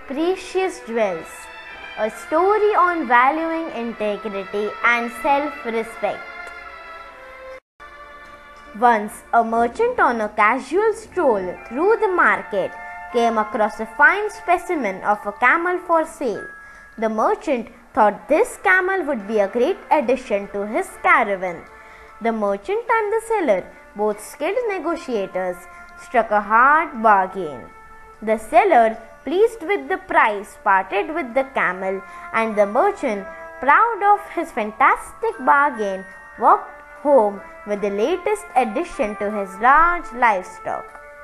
precious jewels. A story on valuing integrity and self-respect. Once a merchant on a casual stroll through the market came across a fine specimen of a camel for sale. The merchant thought this camel would be a great addition to his caravan. The merchant and the seller, both skilled negotiators, struck a hard bargain. The seller, pleased with the price, parted with the camel, and the merchant, proud of his fantastic bargain, walked home with the latest addition to his large livestock.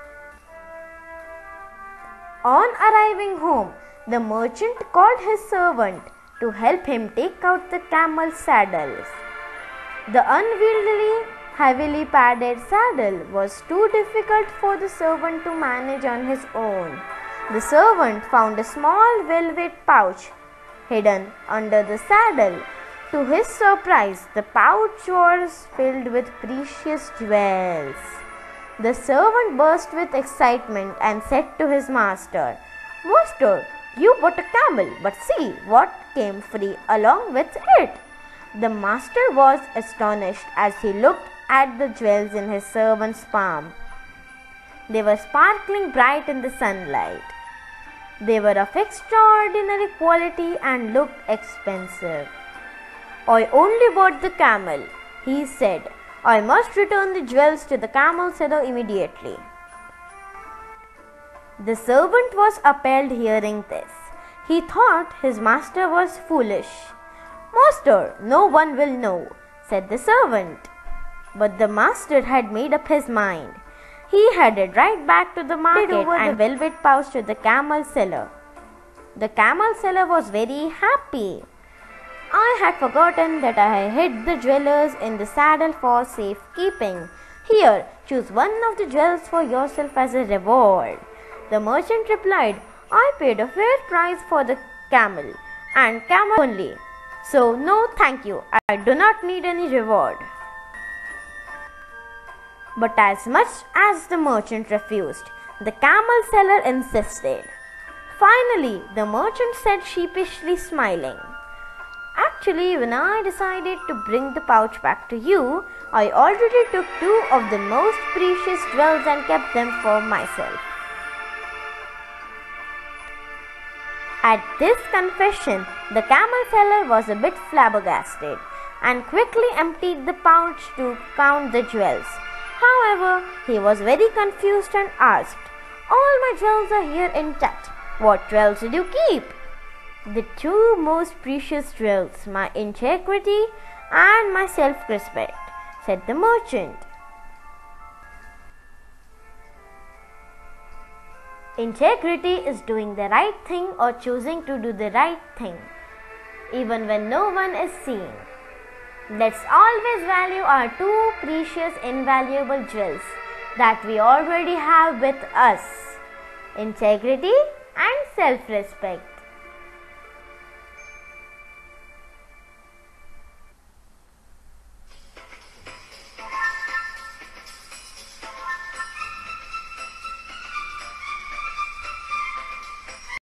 On arriving home, the merchant called his servant to help him take out the camel's saddles. The unwieldy, heavily padded saddle was too difficult for the servant to manage on his own. The servant found a small velvet pouch hidden under the saddle. To his surprise, the pouch was filled with precious jewels. The servant burst with excitement and said to his master, "Master, you bought a camel, but see what came free along with it." The master was astonished as he looked at the jewels in his servant's palm. They were sparkling bright in the sunlight. They were of extraordinary quality and looked expensive. "I only bought the camel," he said. "I must return the jewels to the camel seller immediately." The servant was appalled hearing this. He thought his master was foolish. "Master, no one will know," said the servant. But the master had made up his mind. He headed right back to the market and the velvet pouch to the camel seller. The camel seller was very happy. "I had forgotten that I hid the jewels in the saddle for safekeeping. Here, choose one of the jewels for yourself as a reward." The merchant replied, "I paid a fair price for the camel, and camel only. So, no thank you, I do not need any reward." But as much as the merchant refused, the camel seller insisted. Finally, the merchant said, sheepishly smiling, "Actually, when I decided to bring the pouch back to you, I already took 2 of the most precious jewels and kept them for myself." At this confession, the camel seller was a bit flabbergasted and quickly emptied the pouch to count the jewels. However, he was very confused and asked, "All my jewels are here intact. What jewels did you keep?" "The 2 most precious jewels, my integrity and my self-respect," said the merchant. Integrity is doing the right thing or choosing to do the right thing, even when no one is seeing. Let's always value our 2 precious, invaluable jewels that we already have with us: integrity and self-respect.